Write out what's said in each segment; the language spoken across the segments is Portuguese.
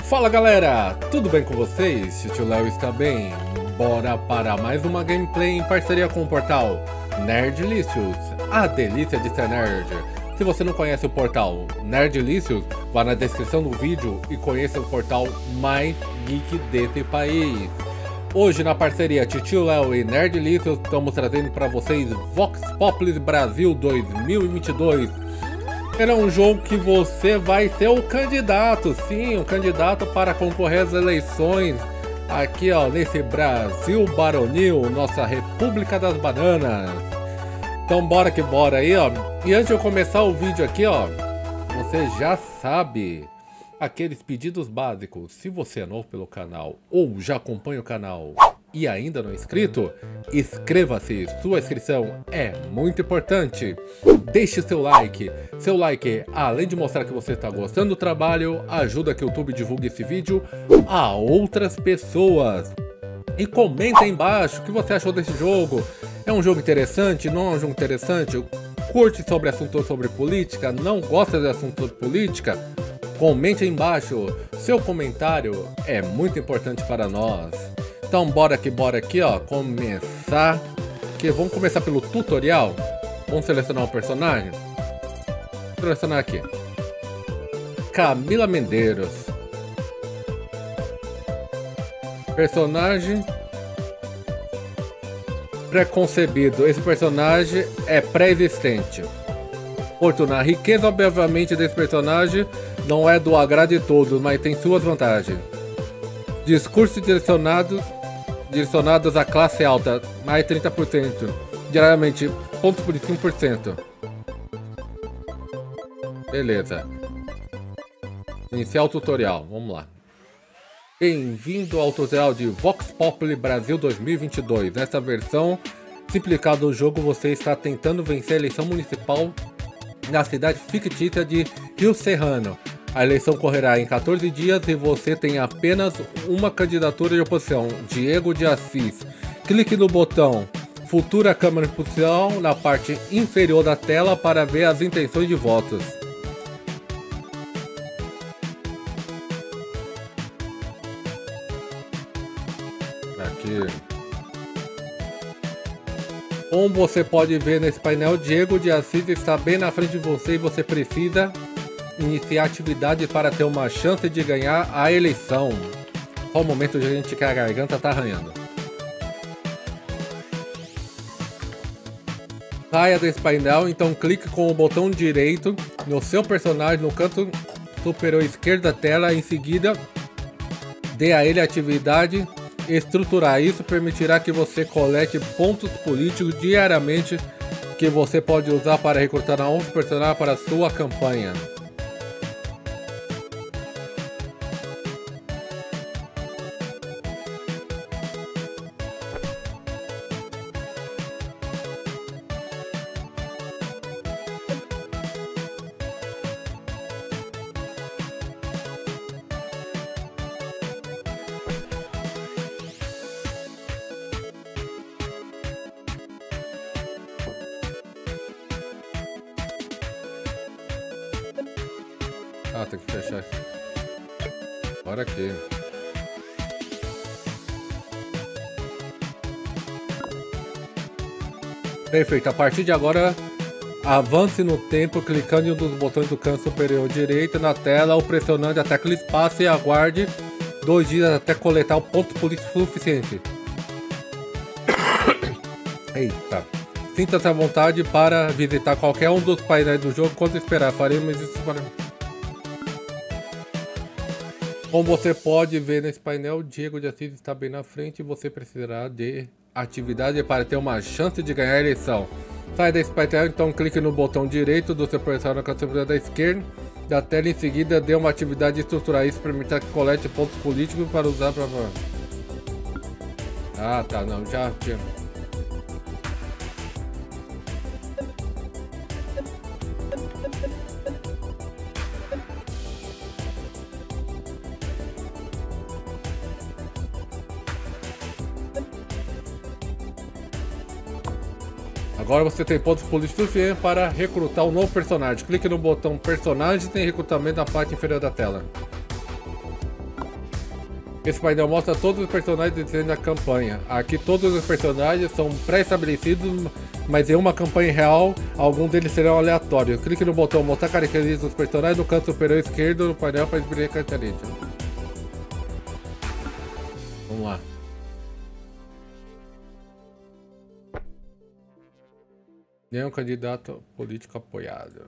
Fala galera, tudo bem com vocês? Tio Léo está bem? Bora para mais uma gameplay em parceria com o portal Nerdlicious, a delícia de ser nerd. Se você não conhece o portal Nerdlicious, vá na descrição do vídeo e conheça o portal mais geek desse país. Hoje na parceria Tio Léo e Nerdlicious estamos trazendo para vocês Vox Populi Brasil 2022. Era um jogo que você vai ser o candidato, sim, um candidato para concorrer às eleições aqui, ó, nesse Brasil baronil, nossa República das Bananas. Então bora que bora aí, ó. E antes de eu começar o vídeo aqui, ó, você já sabe aqueles pedidos básicos. Se você é novo pelo canal ou já acompanha o canal e ainda não é inscrito, inscreva-se, sua inscrição é muito importante. Deixe seu like. Seu like, além de mostrar que você está gostando do trabalho, ajuda que o YouTube divulgue esse vídeo a outras pessoas. E comenta aí embaixo o que você achou desse jogo. É um jogo interessante? Não é um jogo interessante? Curte sobre assuntos sobre política? Não gosta de assuntos sobre política? Comente aí embaixo. Seu comentário é muito importante para nós. Então bora aqui, ó, começar. Vamos começar pelo tutorial. Vamos selecionar um personagem. Vou selecionar aqui Camila Medeiros. Personagem pré-concebido. Esse personagem é pré-existente. Fortuna. A riqueza, obviamente, desse personagem não é do agrado de todos, mas tem suas vantagens. Discursos direcionados à classe alta, mais 30%. Diariamente, pontos por 5%. Beleza. Iniciar o tutorial, vamos lá. Bem-vindo ao tutorial de Vox Populi Brasil 2022. Nessa versão simplificada do jogo, você está tentando vencer a eleição municipal na cidade fictícia de Rio Serrano. A eleição correrá em 14 dias e você tem apenas uma candidatura de oposição, Diego de Assis. Clique no botão Futura Câmara de Oposição na parte inferior da tela para ver as intenções de votos. Aqui. Como você pode ver nesse painel, Diego de Assis está bem na frente de você e você precisa iniciar atividade para ter uma chance de ganhar a eleição. Só o momento de a gente que a garganta tá arranhando. Saia desse painel, então clique com o botão direito no seu personagem no canto superior esquerdo da tela. Em seguida, dê a ele a atividade estruturar. Isso permitirá que você colete pontos políticos diariamente que você pode usar para recrutar novos personagens para a sua campanha. Ah, tem que fechar aqui. Bora aqui. Perfeito. A partir de agora, avance no tempo clicando em um dos botões do canto superior direito na tela ou pressionando a tecla espaço e aguarde 2 dias até coletar o ponto político suficiente. Eita. Sinta-se à vontade para visitar qualquer um dos painéis do jogo quando esperar. Faremos isso para... Como você pode ver nesse painel, Diego de Assis está bem na frente e você precisará de atividade para ter uma chance de ganhar a eleição. Sai desse painel, então clique no botão direito do seu personagem na canto superior da esquerda da tela. Em seguida, dê uma atividade estruturar. Isso permitirá que colete pontos políticos para usar para... Ah, tá, não, já tinha... Agora você tem pontos políticos suficientes para recrutar um novo personagem. Clique no botão personagem e tem recrutamento na parte inferior da tela. Esse painel mostra todos os personagens desenhos da campanha. Aqui todos os personagens são pré-estabelecidos, mas em uma campanha real, alguns deles serão aleatórios. Clique no botão mostrar características dos personagens no canto superior esquerdo do painel para escolher características. Vamos lá. Nenhum candidato político apoiado.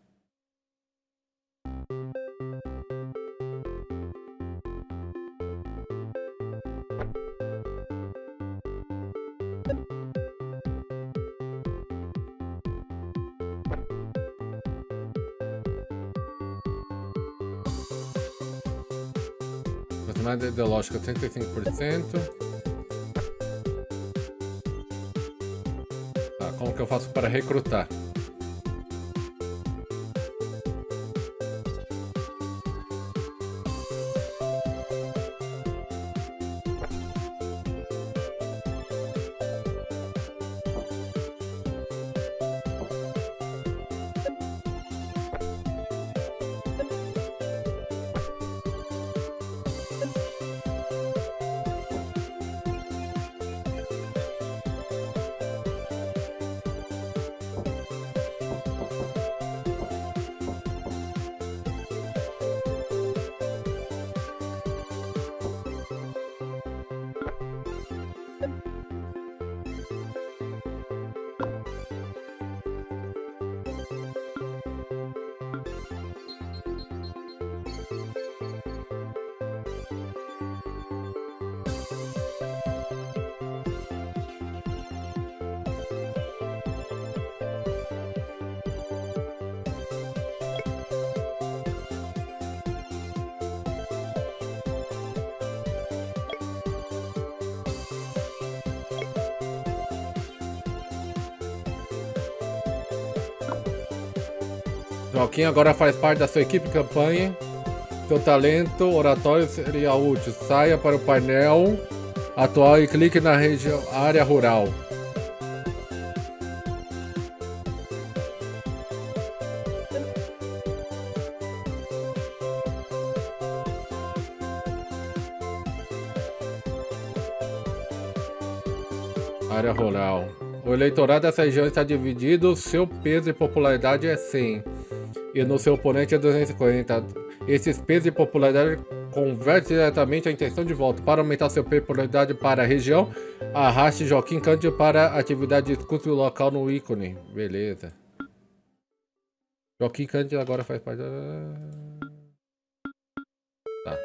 Personalidade ideológica 35%. Tá, como que eu faço para recrutar? Joaquim agora faz parte da sua equipe de campanha. Seu talento oratório seria útil. Saia para o painel atual e clique na região área rural. Área rural. O eleitorado dessa região está dividido. Seu peso e popularidade é 100. E no seu oponente é 250. Esses pesos e popularidade convertem diretamente a intenção de voto. Para aumentar sua popularidade para a região, arraste Joaquim Cândido para a atividade de discurso local no ícone. Beleza. Joaquim Cândido agora faz parte da... Tá.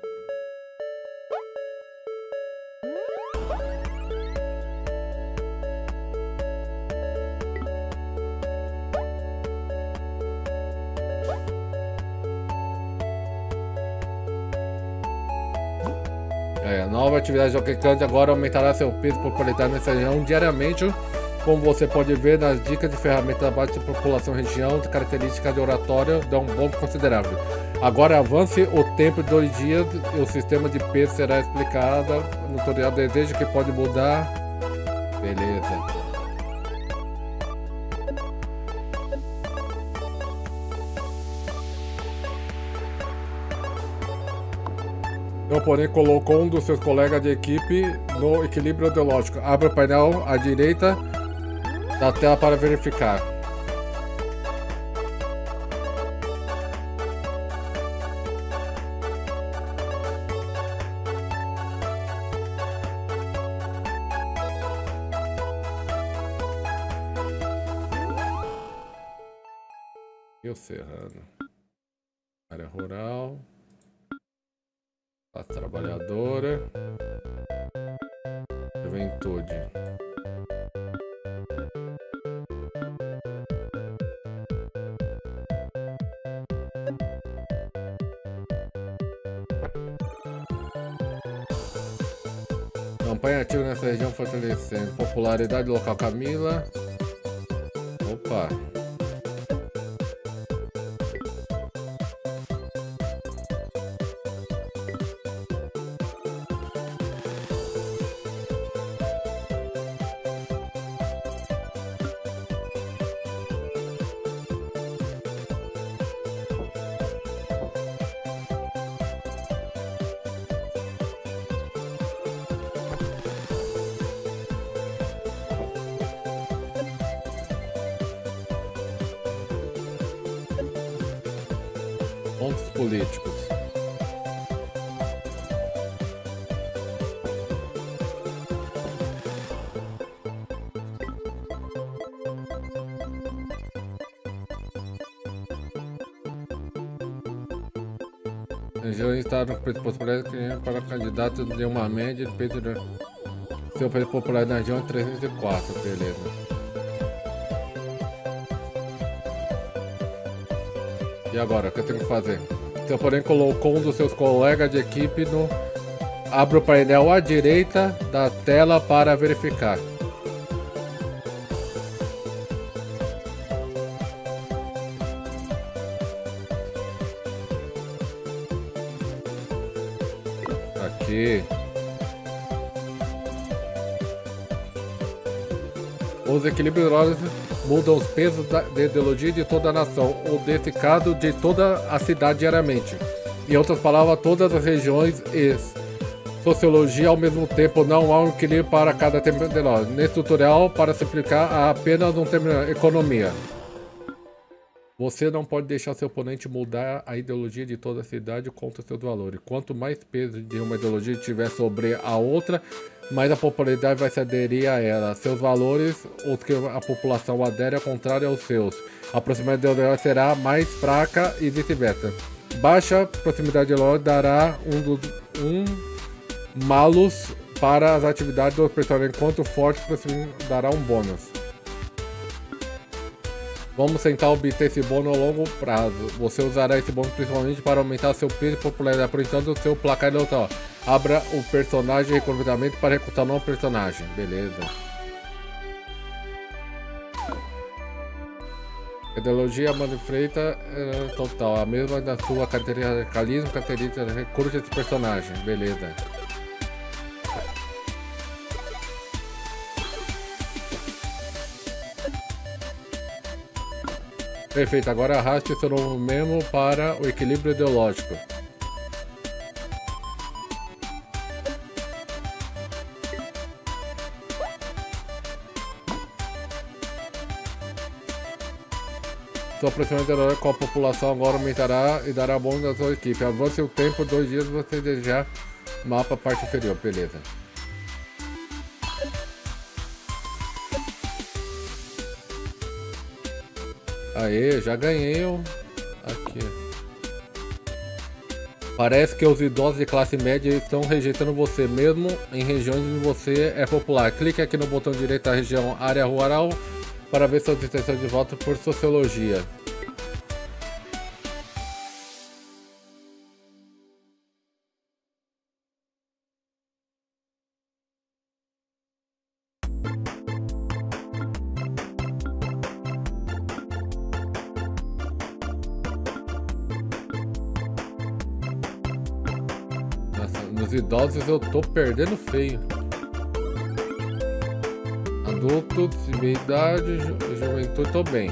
A nova atividade de Joaquim Cândido agora aumentará seu peso e popularidade nessa região diariamente, como você pode ver nas dicas de ferramentas da base de população região, de características de oratório, dá um bônus considerável. Agora avance o tempo de 2 dias e o sistema de peso será explicado no tutorial desejo que pode mudar. Beleza. O oponente colocou um dos seus colegas de equipe no equilíbrio ideológico. Abra o painel à direita da tela para verificar. Rio Serrano. Área rural. A trabalhadora, juventude. Campanha ativa nessa região fortalecendo. Popularidade local Camila. Opa. Pontos políticos. Região está no preço popular para candidato de uma média de peso de... Seu preço popular na região é 304, beleza. E agora, o que eu tenho que fazer? Seu oponente colocou um dos seus colegas de equipe no... Abra o painel à direita da tela para verificar. Aqui. Os equilíbrios mudam os pesos de ideologia de toda a nação, ou desse caso, de toda a cidade diariamente. Em outras palavras, todas as regiões e sociologia ao mesmo tempo. Não há um equilíbrio para cada tema de nós. Nesse tutorial, para simplificar, há apenas um tema: economia. Você não pode deixar seu oponente mudar a ideologia de toda a cidade contra seus valores. Quanto mais peso de uma ideologia tiver sobre a outra, mais a popularidade vai se aderir a ela. Seus valores, os que a população adere, ao contrário aos seus. A proximidade ideológica será mais fraca e vice-versa. Baixa proximidade ideológica dará um malus para as atividades dos personagens, enquanto forte proximidade dará um bônus. Vamos tentar obter esse bônus a longo prazo. Você usará esse bônus principalmente para aumentar seu peso e popularidade. Por enquanto, o seu placar de luta. Abra o personagem de recrutamento para recrutar um novo personagem. Beleza. Ideologia manifesta total. A mesma da sua característica radicalismo, característica recrute esse personagem. Beleza. Perfeito, agora arraste seu novo memo para o equilíbrio ideológico. Sua proximidade ideológica com a população agora aumentará e dará bônus da sua equipe. Avance o tempo, 2 dias, você desejar mapa parte inferior, beleza. Aê, já ganhei o... Aqui. Parece que os idosos de classe média estão rejeitando você, mesmo em regiões onde você é popular. Clique aqui no botão direito da região área rural para ver suas intenções de voto por sociologia. Nos idosos eu tô perdendo feio. Adultos, meia idade, juventude, tô bem.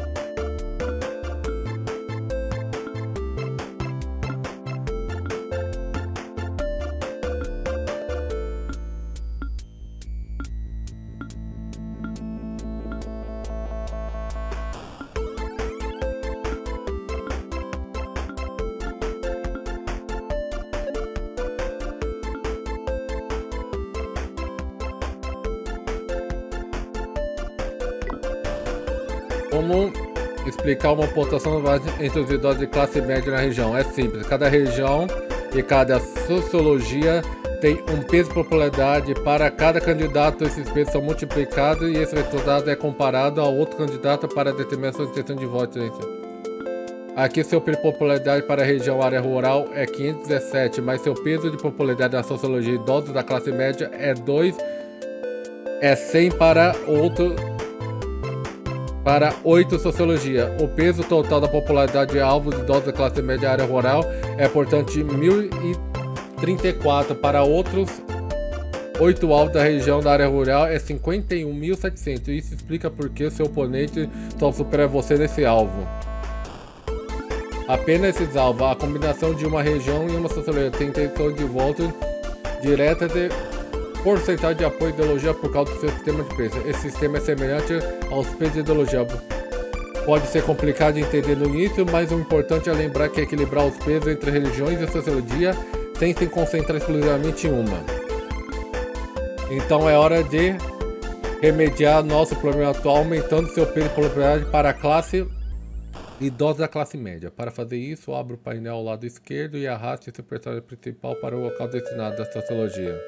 Como explicar uma pontuação entre os idosos de classe média na região? É simples, cada região e cada sociologia tem um peso de popularidade. Para cada candidato, esses pesos são multiplicados e esse resultado é comparado a outro candidato para determinar sua intenção de voto. Aqui seu peso de popularidade para a região área rural é 517, mas seu peso de popularidade na sociologia idosos da classe média é 100 para outro... Para 8 sociologia, o peso total da popularidade de alvos de idosos da classe média área rural é, portanto, de 1034. Para outros 8 alvos da região da área rural é 51.700. Isso explica por que seu oponente só supera você nesse alvo. Apenas esses alvos, a combinação de uma região e uma sociologia tem intenção de voto direta de porcentagem de apoio à ideologia por causa do seu sistema de peso. Esse sistema é semelhante aos pesos de ideologia. pode ser complicado de entender no início, mas o importante é lembrar que é equilibrar os pesos entre religiões e sociologia sem se concentrar exclusivamente em uma. Então é hora de remediar nosso problema atual, aumentando seu peso e popularidade para a classe idosa da classe média. Para fazer isso, abra o painel ao lado esquerdo e arraste seu personagem principal para o local destinado à sociologia.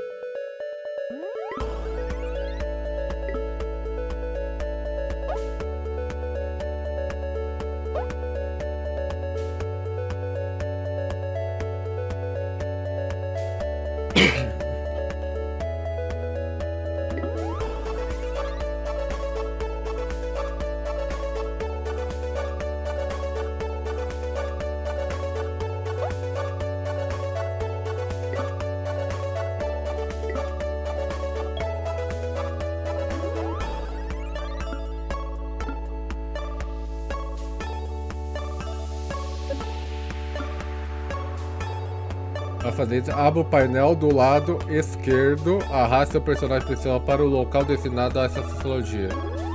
Para fazer isso, abra o painel do lado esquerdo, arraste seu personagem principal para o local destinado a essa sociologia.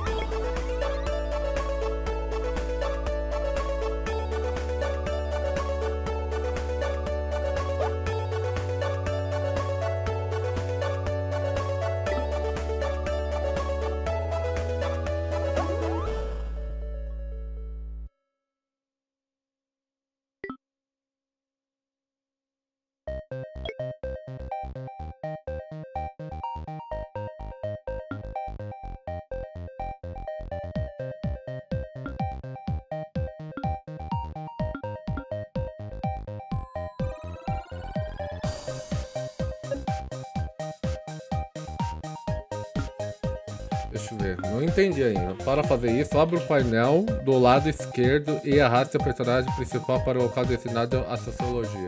Deixa eu ver, não entendi ainda. Para fazer isso, abra o painel do lado esquerdo e arraste o personagem principal para o local destinado à sociologia.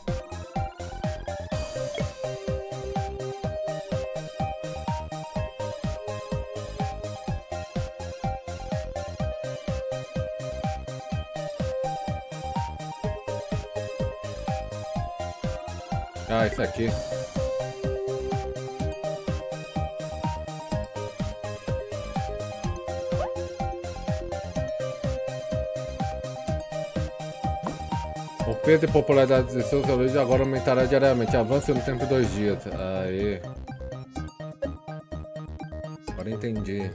Ah, isso aqui. O peso e popularidade de seus relógios agora aumentará diariamente. Avance no tempo de 2 dias. Aê. Agora entendi.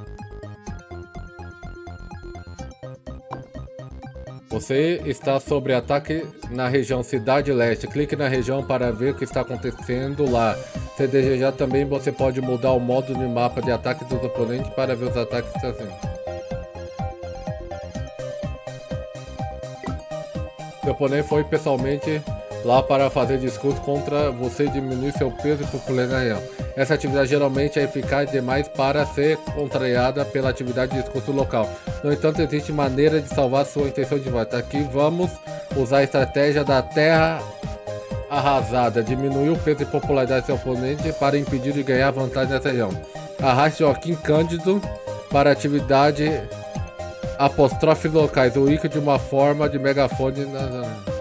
Você está sob ataque na região Cidade Leste. Clique na região para ver o que está acontecendo lá. Se desejar também, você pode mudar o modo de mapa de ataque dos oponentes para ver os ataques que está sendo. Seu oponente foi pessoalmente lá para fazer discurso contra você e diminuir seu peso e popularidade. Essa atividade geralmente é eficaz demais para ser contrariada pela atividade de discurso local. No entanto, existe maneira de salvar sua intenção de voto. Aqui vamos usar a estratégia da terra arrasada. Diminuir o peso e popularidade do seu oponente para impedir de ganhar vantagem nessa região. Arraste Joaquim Cândido para a atividade apóstrofes locais, o ícone de uma forma de megafone na...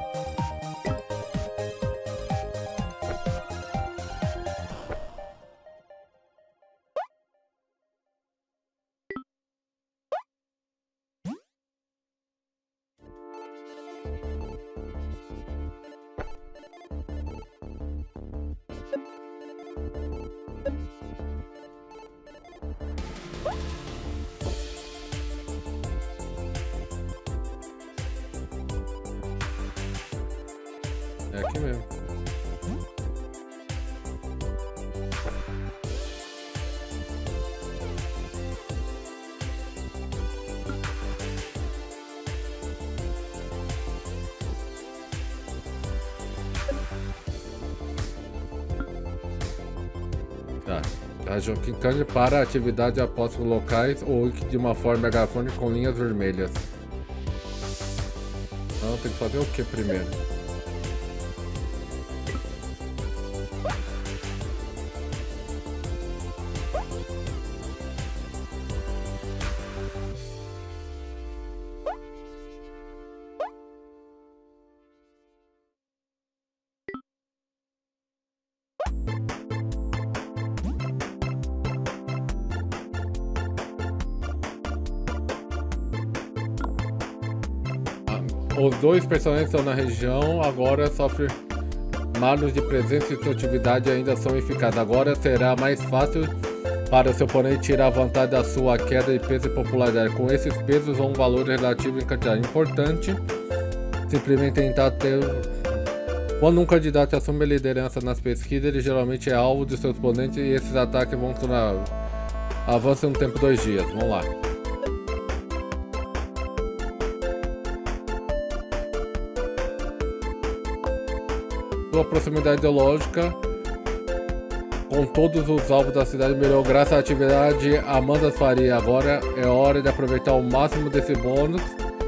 É aqui mesmo. Tá. A Joaquim Cândido para atividade de apóstolos locais ou de uma forma megafone com linhas vermelhas. Então tem que fazer o que primeiro? Os dois personagens estão na região, agora sofre malos de presença e atividade ainda são eficazes. Agora será mais fácil para o seu oponente tirar vantagem da sua queda de peso e popularidade. Com esses pesos ou um valor relativo em quantidade importante, simplesmente tentar ter... Quando um candidato assume a liderança nas pesquisas, ele geralmente é alvo de seus oponentes e esses ataques vão tornar... Avança no tempo 2 dias, vamos lá. Sua proximidade ideológica com todos os alvos da cidade melhorou graças à atividade Amanda Faria. Agora é hora de aproveitar o máximo desse bônus.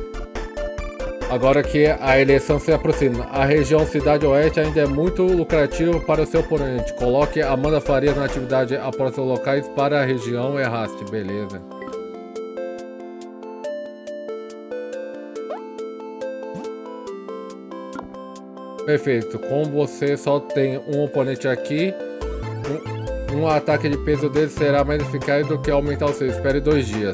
Agora que a eleição se aproxima, a região Cidade Oeste ainda é muito lucrativa para o seu oponente. Coloque Amanda Faria na atividade após os locais para a região e arraste. Beleza. Perfeito. Como você só tem um oponente aqui, um ataque de peso dele será mais eficaz do que aumentar o seu. Espere 2 dias.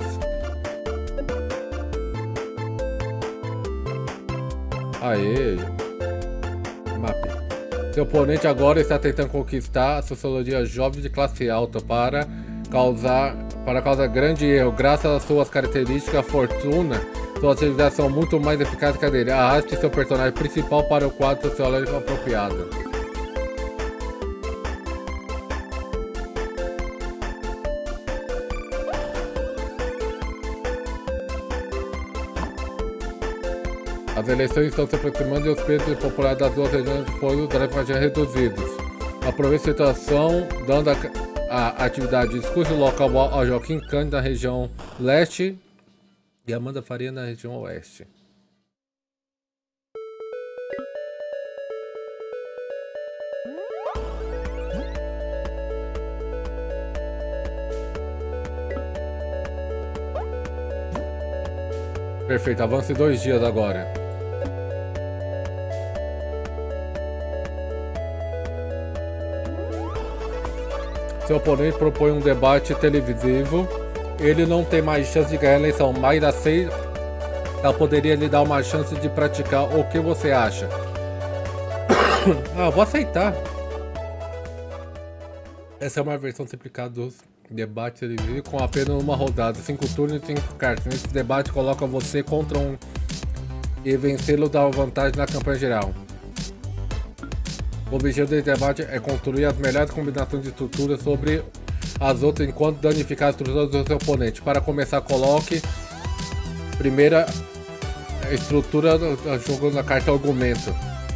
Aê. Mapa. Seu oponente agora está tentando conquistar a sociologia jovem de classe alta para causar grande erro. Graças às suas características, fortuna, suas atividades são muito mais eficazes que a dele. Arraste seu personagem principal para o quadro sociológico apropriado. As eleições estão se aproximando e os pesos de popularidade das duas regiões foram drasticamente reduzidos. Aproveite a situação, dando a atividade de discurso local ao Joaquim Cândido na região leste e Amanda Faria na região oeste. Perfeito, avance 2 dias agora. Seu oponente propõe um debate televisivo. Ele não tem mais chance de ganhar a eleição, mas aceita. Ela poderia lhe dar uma chance de praticar. O que você acha? Vou aceitar. Essa é uma versão simplificada dos debates televisivos com apenas uma rodada, 5 turnos e 5 cartas. Nesse debate coloca você contra um e vencê-lo dá vantagem na campanha geral. O objetivo desse debate é construir as melhores combinações de estruturas sobre as outras enquanto danificar a estrutura do seu oponente. Para começar, coloque primeira estrutura jogando a carta argumento.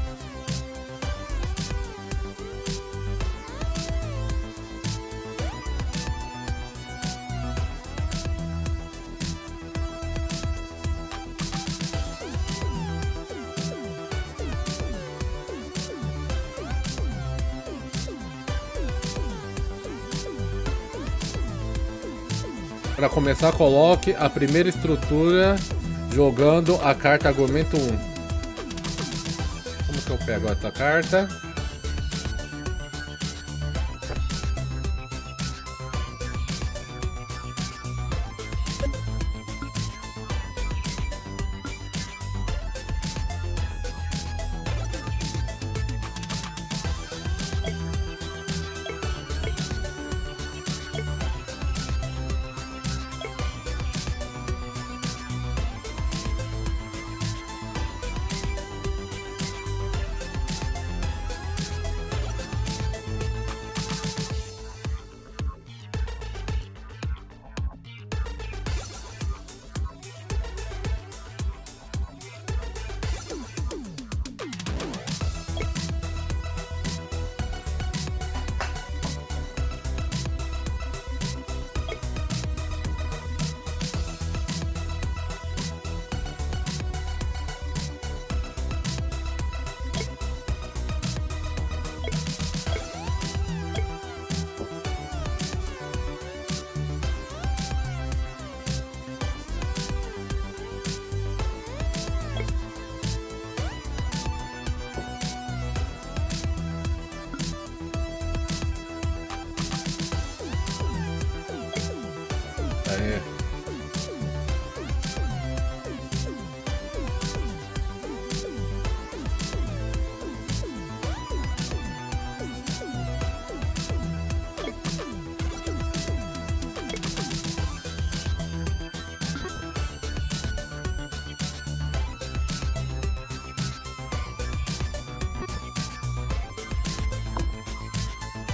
Para começar, coloque a primeira estrutura jogando a carta argumento 1. Como que eu pego essa carta?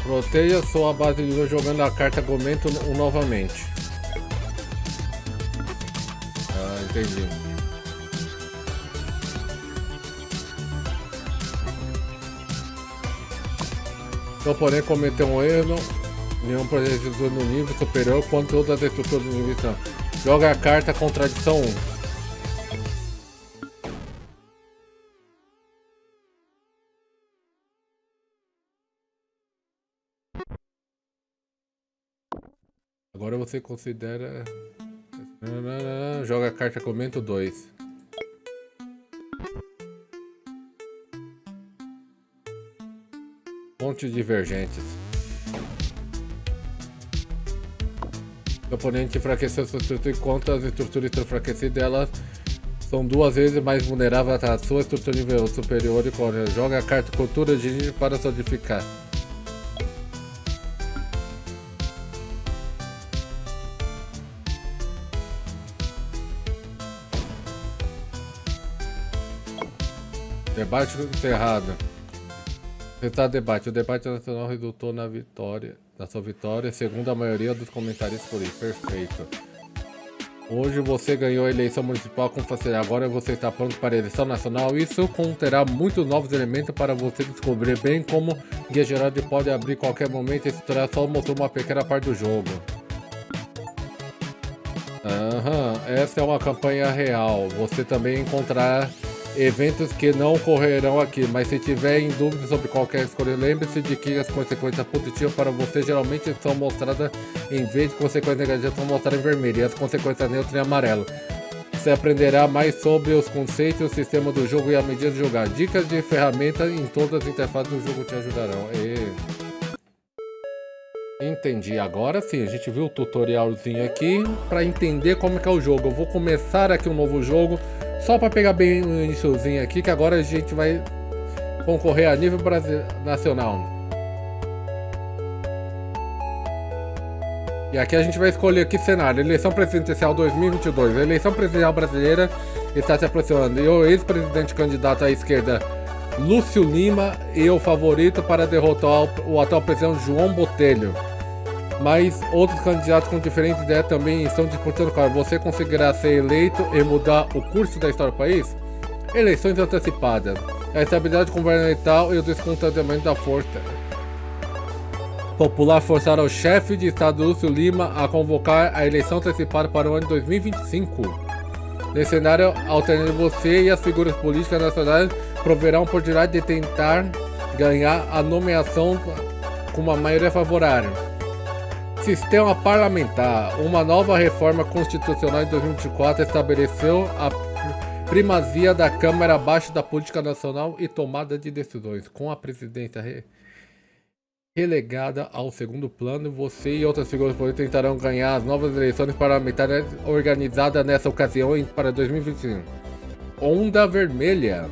Proteja sua base de luz jogando a carta Argumento novamente. Ah, entendi. Seu oponente cometeu um erro, nenhum protetor no nível superior quanto todas as estruturas do nível. Joga a carta Contradição 1. Agora você considera... Joga a carta Comento 2. Pontes divergentes. O oponente enfraqueceu sua estrutura enquanto as estruturas estão enfraquecidas, elas são 2 vezes mais vulneráveis à sua estrutura nível superior e joga a carta Cultura de Ninja para solidificar. Debate encerrado. Resultado do debate. O debate nacional resultou na sua vitória, segundo a maioria dos comentaristas políticos. Perfeito. Hoje você ganhou a eleição municipal com facilidade. Agora você está pronto para a eleição nacional. Isso conterá muitos novos elementos para você descobrir bem como Guia Geraldo pode abrir qualquer momento. Esse tutorial só mostrou uma pequena parte do jogo. Essa é uma campanha real. Você também encontrará eventos que não ocorrerão aqui, mas se tiver em dúvida sobre qualquer escolha, lembre-se de que as consequências positivas para você geralmente são mostradas em vez de consequências negativas são mostradas em vermelho e as consequências neutras em amarelo. Você aprenderá mais sobre os conceitos, o sistema do jogo e a medida de jogar. Dicas de ferramentas em todas as interfaces do jogo te ajudarão. Entendi. Agora sim, a gente viu o tutorialzinho aqui para entender como que é o jogo. Eu vou começar aqui um novo jogo. Só para pegar bem o iniciozinho aqui, que agora a gente vai concorrer a nível nacional. E aqui a gente vai escolher que cenário. Eleição presidencial 2022. A eleição presidencial brasileira está se aproximando. E o ex-presidente candidato à esquerda, Lúcio Lima, e o favorito para derrotar o atual presidente João Botelho. Mas outros candidatos com diferentes ideias também estão disputando. Claro, você conseguirá ser eleito e mudar o curso da história do país? Eleições antecipadas. A estabilidade governamental e o descontentamento da força popular forçaram o chefe de Estado Lúcio Lima a convocar a eleição antecipada para o ano de 2025. Nesse cenário alternativo, você e as figuras políticas nacionais proverão a oportunidade de tentar ganhar a nomeação com uma maioria favorável. Sistema parlamentar. Uma nova reforma constitucional em 2024 estabeleceu a primazia da Câmara abaixo da política nacional e tomada de decisões. Com a presidência relegada ao segundo plano, você e outras figuras políticas tentarão ganhar as novas eleições parlamentares organizadas nessa ocasião para 2025. Onda vermelha.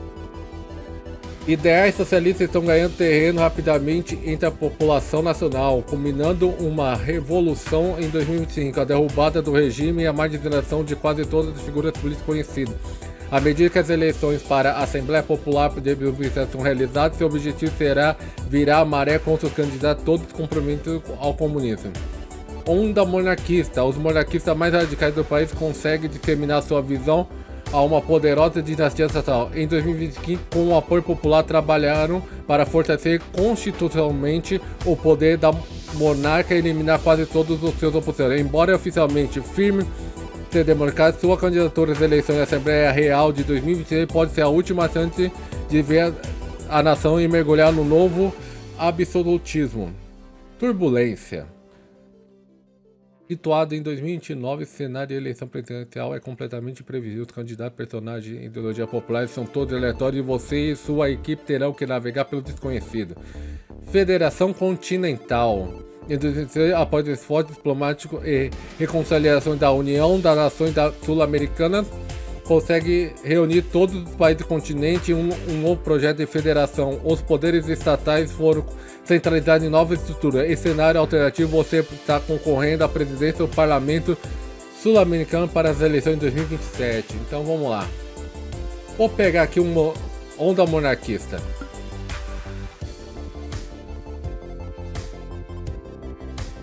Ideais socialistas estão ganhando terreno rapidamente entre a população nacional, culminando uma revolução em 2025, a derrubada do regime e a marginalização de quase todas as figuras políticas conhecidas. À medida que as eleições para a Assembleia Popular de 2027 são realizadas, seu objetivo será virar a maré contra os candidatos todos comprometidos ao comunismo. Onda monarquista. Os monarquistas mais radicais do país conseguem disseminar sua visão a uma poderosa dinastia estatal. Em 2025, com o apoio popular, trabalharam para fortalecer constitucionalmente o poder da monarca e eliminar quase todos os seus opositores. Embora oficialmente firme ser democrático, sua candidatura às eleições da Assembleia Real de 2026 pode ser a última chance de ver a nação e mergulhar no novo absolutismo. Turbulência. Situado em 2029, o cenário de eleição presidencial é completamente previsível. Os candidatos, personagens e ideologia popular são todos aleatórios e você e sua equipe terão que navegar pelo desconhecido. Federação Continental. Em 2016, após esforço diplomático e reconciliação da União das Nações Sul-Americanas, consegue reunir todos os países do continente em um novo projeto de federação. Os poderes estatais foram centralizados em nova estrutura. Em cenário alternativo, você está concorrendo à presidência do Parlamento Sul-Americano para as eleições de 2027. Então vamos lá. Vou pegar aqui uma onda monarquista.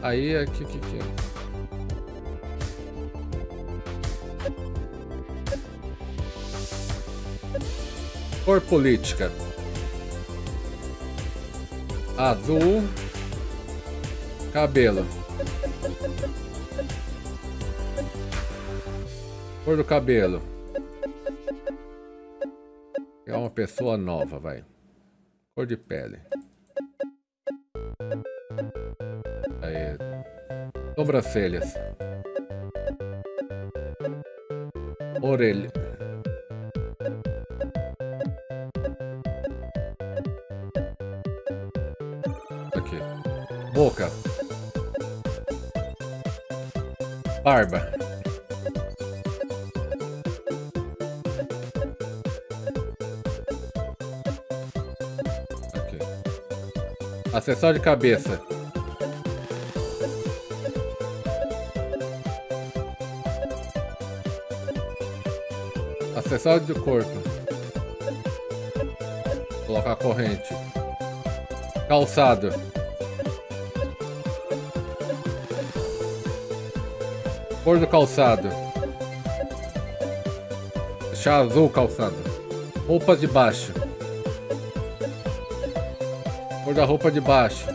Aí aqui. Cor política. Azul. Cabelo. Cor do cabelo. É uma pessoa nova, vai. Cor de pele. Aí. Sobrancelhas. Orelha. Aqui. Boca. Barba. Aqui. Acessório de cabeça. Acessório do corpo. Colocar corrente. Calçado. Cor do calçado. Deixar azul o calçado. Roupa de baixo. Cor da roupa de baixo.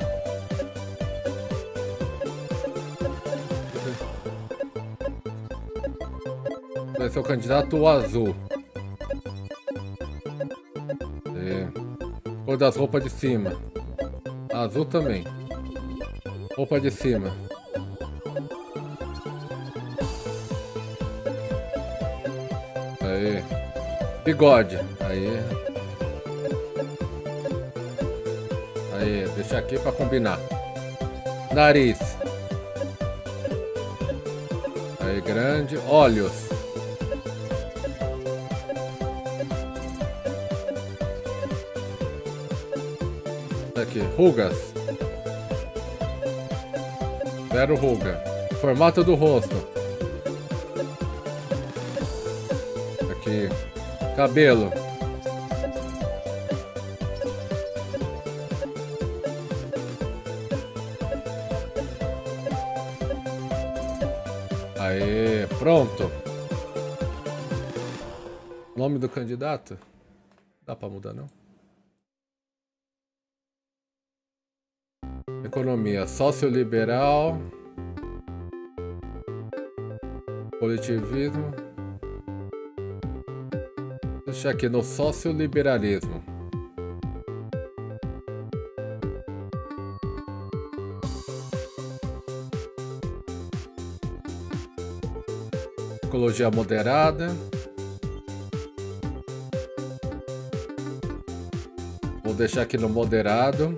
Vai ser o candidato azul. Cor das roupas de cima. Azul também. Roupa de cima. Aí. Bigode. Aí. Aí, deixa aqui pra combinar. Nariz. Aí, grande. Olhos. Aqui, rugas. Zero ruga. Formato do rosto. Aqui. Cabelo. Aê, pronto. Nome do candidato? Dá pra mudar, não? Economia socioliberal, coletivismo. Deixa aqui no socioliberalismo. Ecologia moderada. Vou deixar aqui no moderado.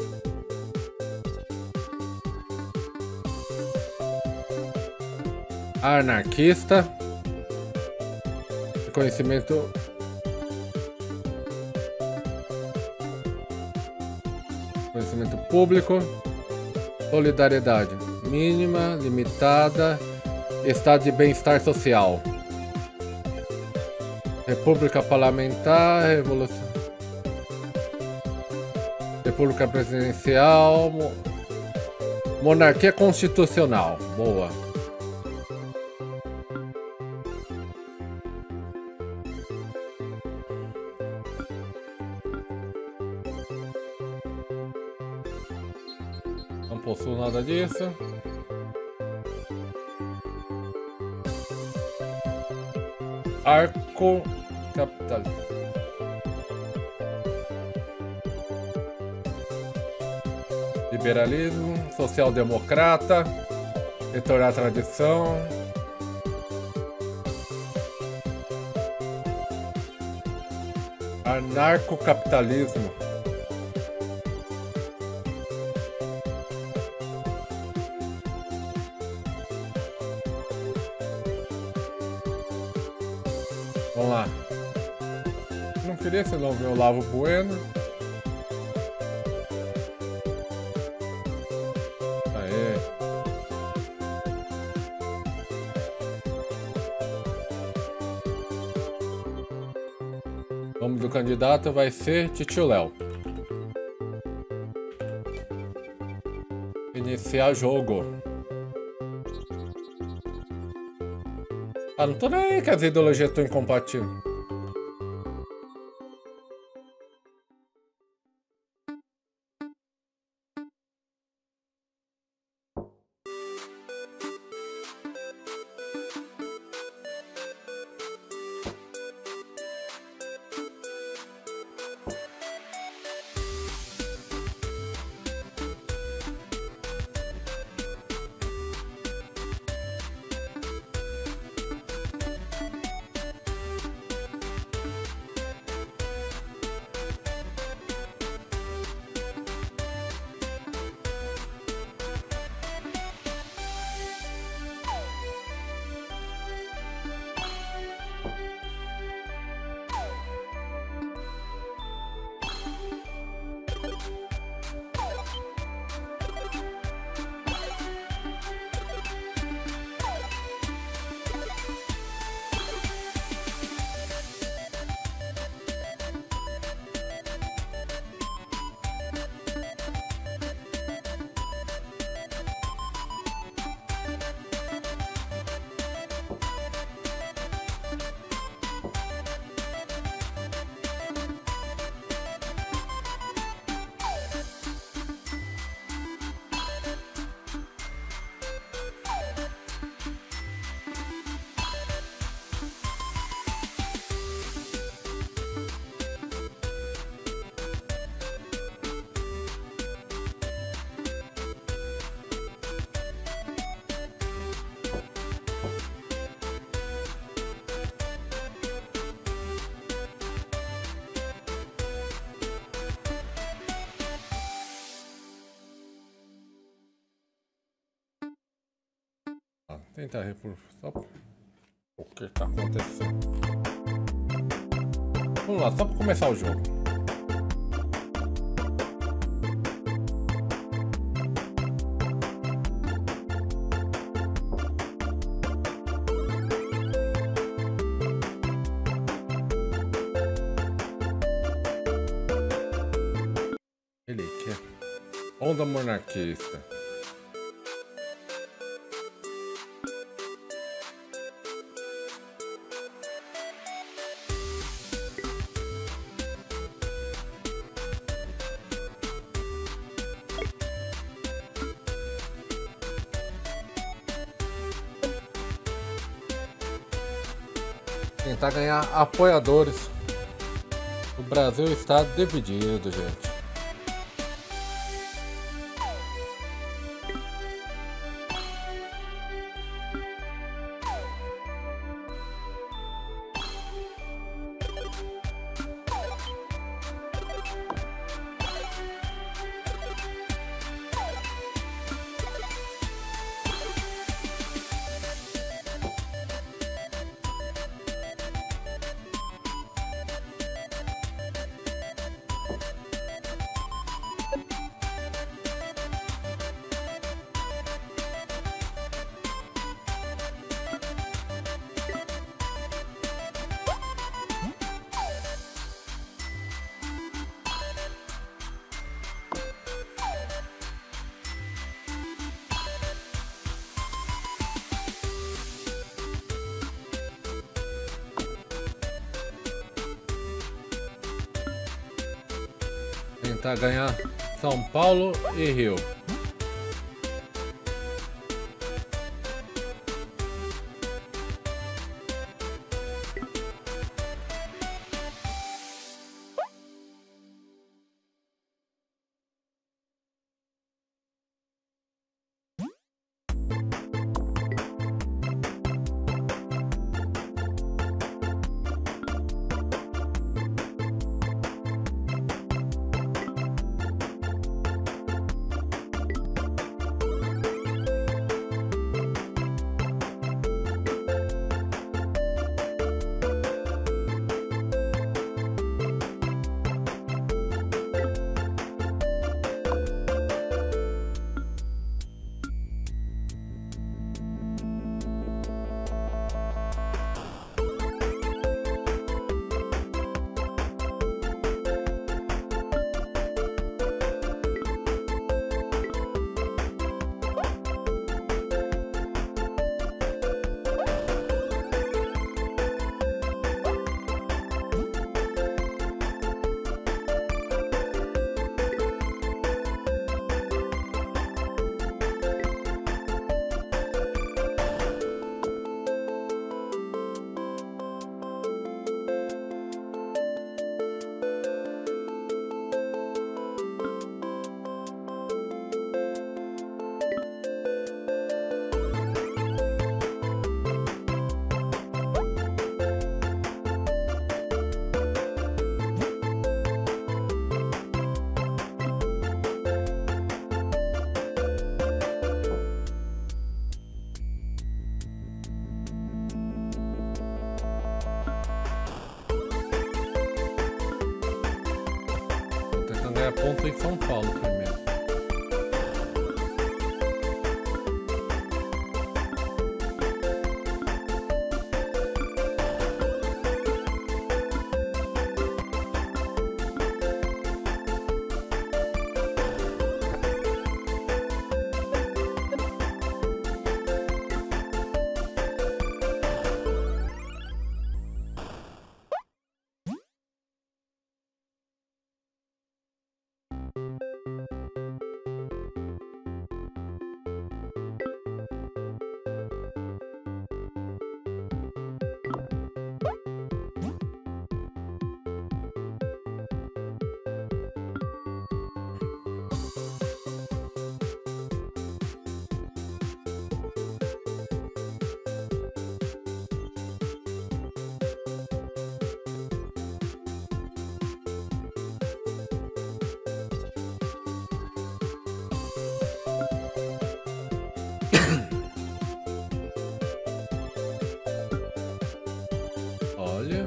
Anarquista. Conhecimento. Conhecimento público. Solidariedade. Mínima, limitada. Estado de bem-estar social. República parlamentar. Revolução. República presidencial. Monarquia constitucional. Boa. Não possuo nada disso. Arco capital. Liberalismo, social-democrata, retornar à tradição. Anarcocapitalismo. Vamos lá. Não queria esse nome, meu Olavo Bueno. Aê. O nome do candidato vai ser Titio Léo. Iniciar jogo. Ah, não tô nem aí que as ideologias estão incompatíveis. Tentar repor. Só... O que tá acontecendo? Vamos lá, só pra começar o jogo. Ele quer. Onda monarquista. Tentar ganhar apoiadores. O Brasil está dividido, gente. Tentar ganhar São Paulo e Rio. É ponto em São Paulo primeiro. Olha.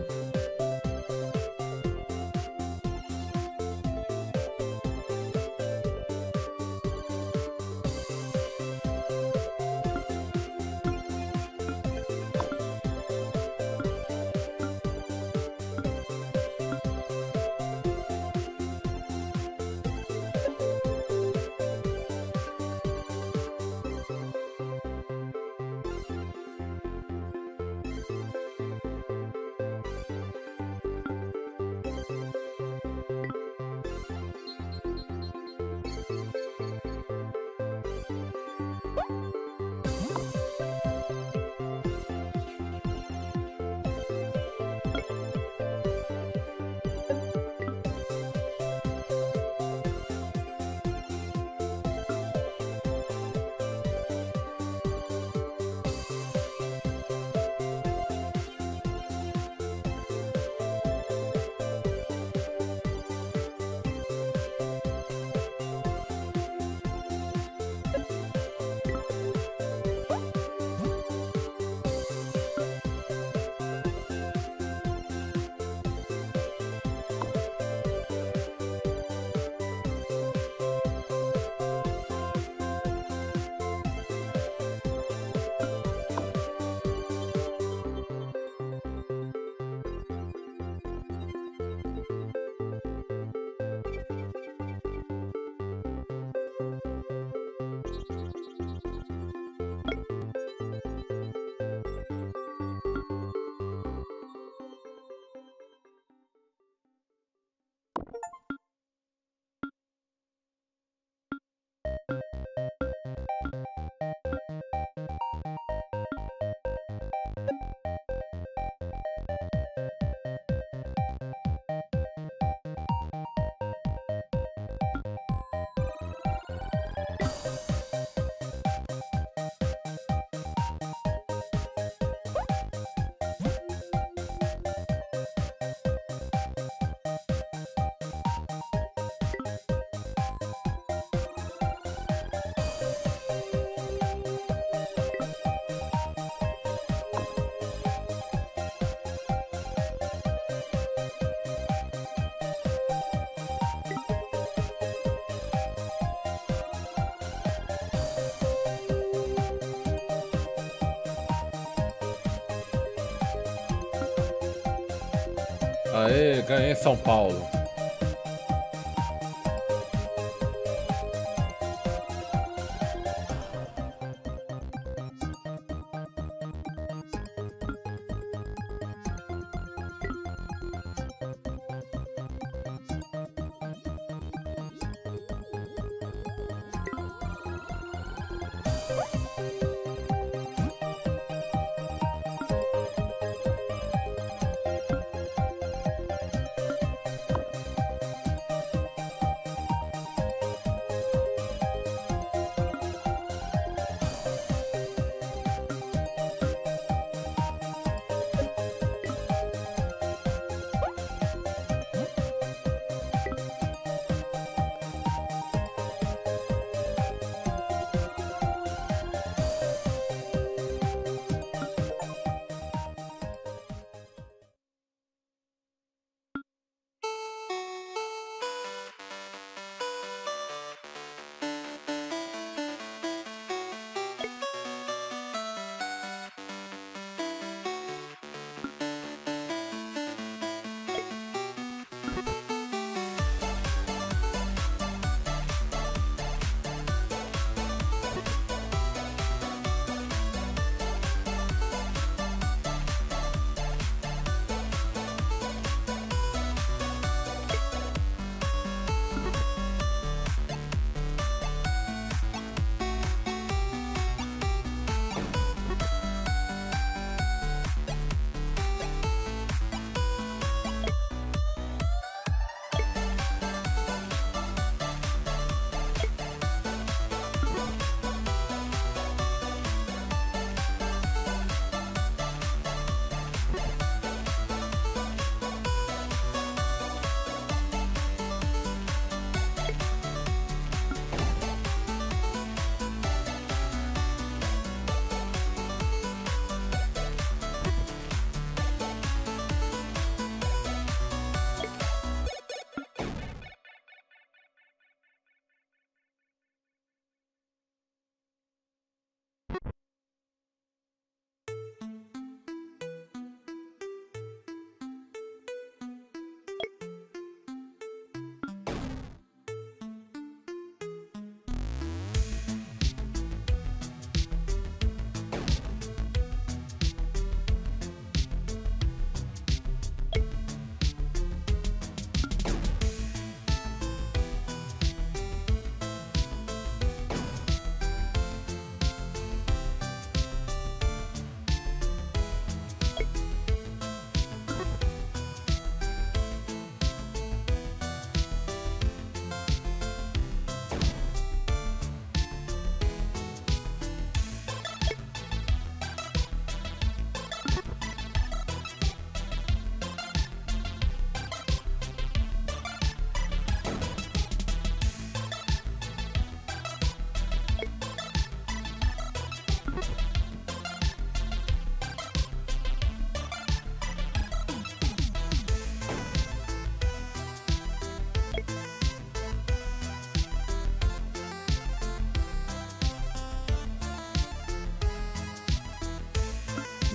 Aê, ganhei São Paulo.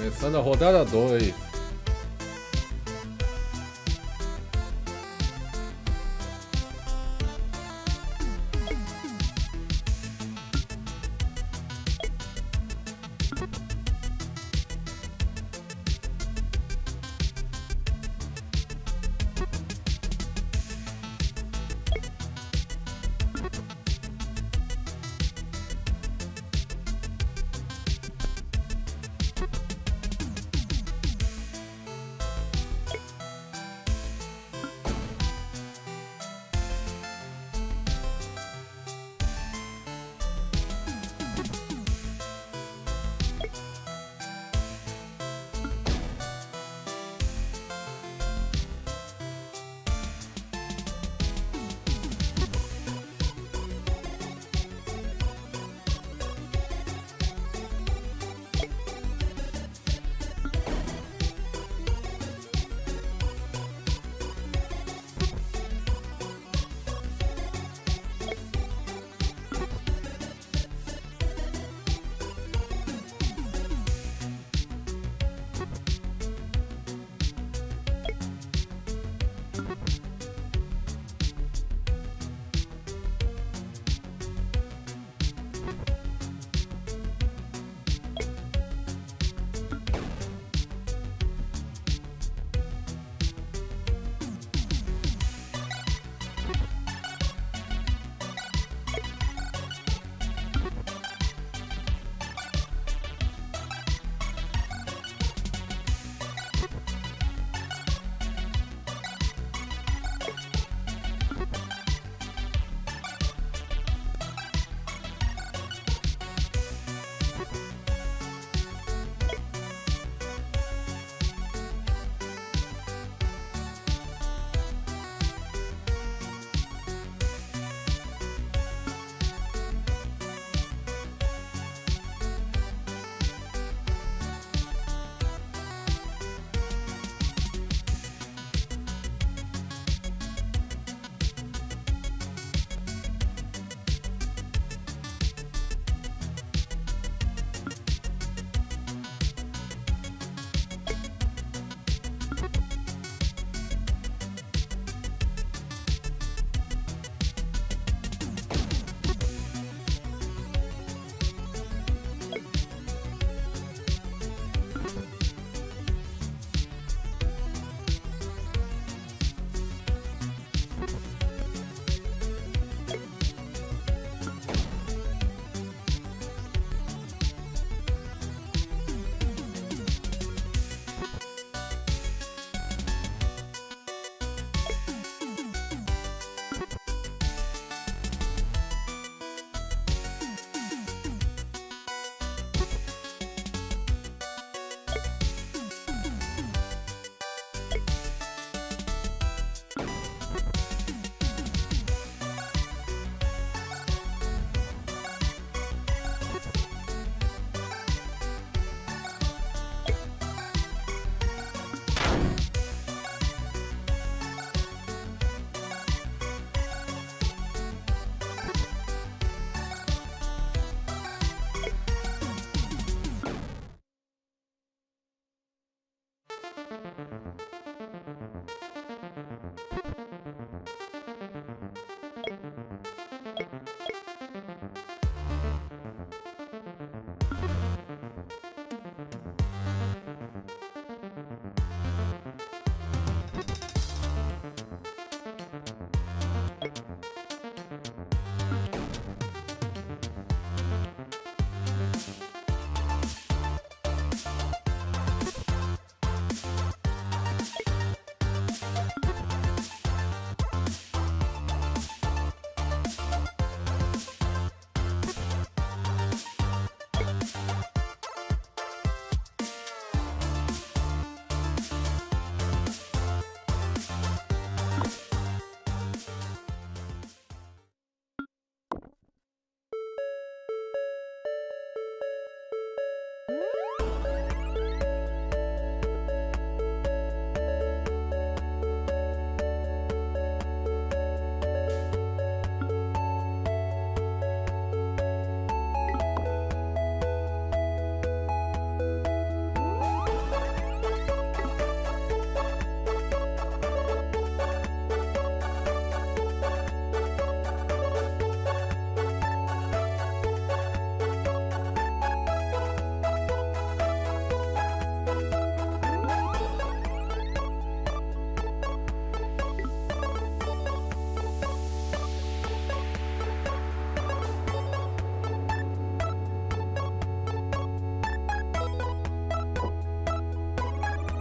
Começando a rodada 2.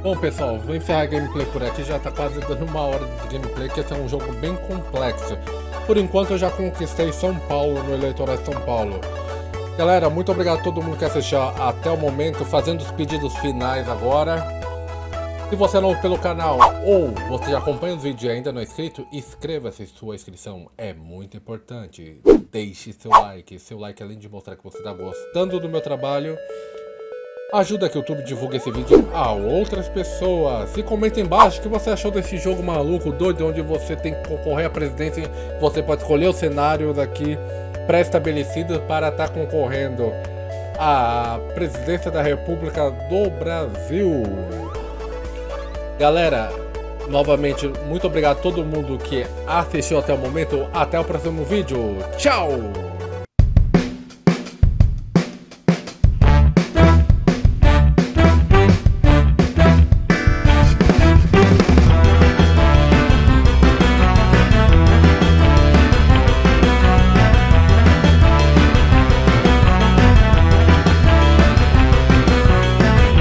Bom pessoal, vou encerrar a gameplay por aqui, já tá quase dando uma hora de gameplay, que esse é um jogo bem complexo. Por enquanto eu já conquistei São Paulo, no Eleitoral de São Paulo. Galera, muito obrigado a todo mundo que assistiu até o momento, fazendo os pedidos finais agora. Se você é novo pelo canal ou você já acompanha os vídeos e ainda não é inscrito, inscreva-se, sua inscrição é muito importante. Deixe seu like além de mostrar que você está gostando do meu trabalho, ajuda que o YouTube divulgue esse vídeo a outras pessoas. E comenta embaixo o que você achou desse jogo maluco, doido, onde você tem que concorrer à presidência. Você pode escolher o cenário daqui pré-estabelecido para estar concorrendo à presidência da República do Brasil. Galera, novamente, muito obrigado a todo mundo que assistiu até o momento. Até o próximo vídeo. Tchau!